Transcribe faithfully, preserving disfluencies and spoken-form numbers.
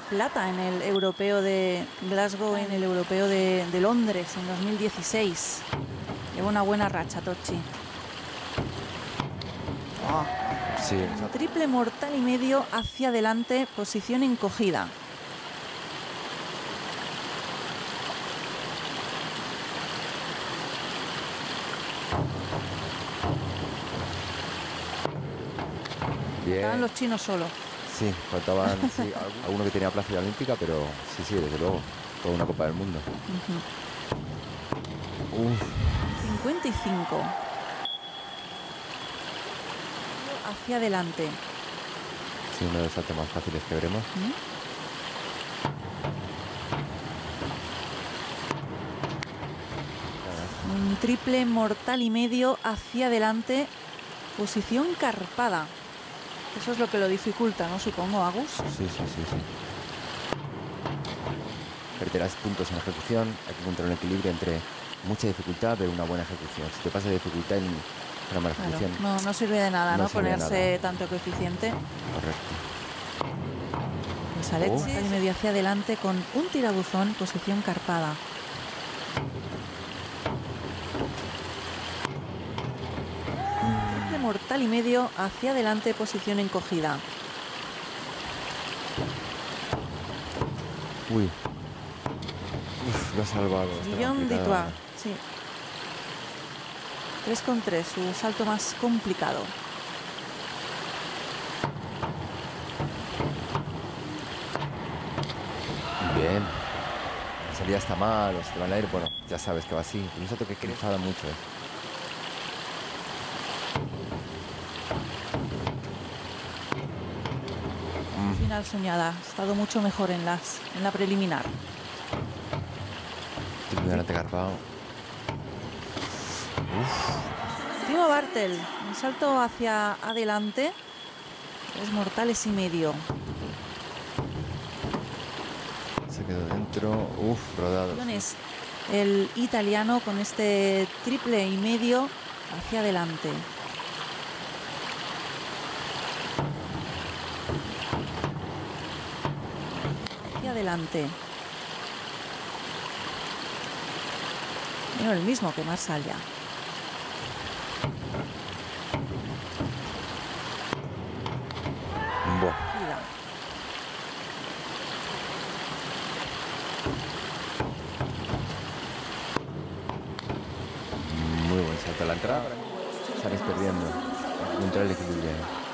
plata en el europeo de Glasgow, en el europeo de, de Londres en dos mil dieciséis. Lleva una buena racha, Tocci. Oh. Sí, Un triple mortal y medio hacia adelante, posición encogida. Bien. Estaban los chinos solo. Sí, faltaban sí, alguno que tenía plaza olímpica, pero sí, sí, desde luego, toda una Copa del Mundo. Uh-huh. Uf. cincuenta y cinco. Hacia adelante. Sí, uno de los saltos más fáciles que veremos. ¿Mm? Un triple mortal y medio hacia adelante, posición carpada. Eso es lo que lo dificulta, ¿no? Supongo, Agus. Sí, sí, sí, sí. Perderás puntos en ejecución. Hay que encontrar un equilibrio entre mucha dificultad pero una buena ejecución. Si te pasas de dificultad en una mala ejecución, claro, no, no sirve de nada, ¿no? ¿no? Ponerse nada. Tanto coeficiente. Correcto. Pues Alexis, oh. y medio hacia adelante con un tirabuzón, posición carpada. Triple mortal y medio hacia adelante, posición encogida. Uy. Uf, lo ha salvado. Guillaume Ditois, sí. tres con tres, su salto más complicado. Bien. La salida está mal, o se te van a ir, bueno, ya sabes que va así. Es un salto que enfada mucho. ¿eh? Final soñada, ha estado mucho mejor en las en la preliminar. Muy adelante Carpao. Timo Bartel, un salto hacia adelante, tres mortales y medio. Se quedó dentro, uff, rodado. El italiano con este triple y medio hacia adelante. Hacia adelante. Bueno, el mismo que Marsalla. Muy buen salto a la entrada. Sales perdiendo. Encontrar el equilibrio.